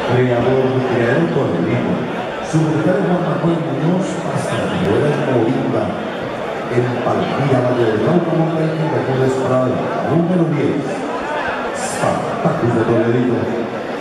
Creador Torrino, Subsecretario Juan Manuel Muñoz, hasta Rivera Moringa, en Palmira, Valle del Cauca, Montaña, Bermúdez Prado, número 10, Spartacus de Toledito.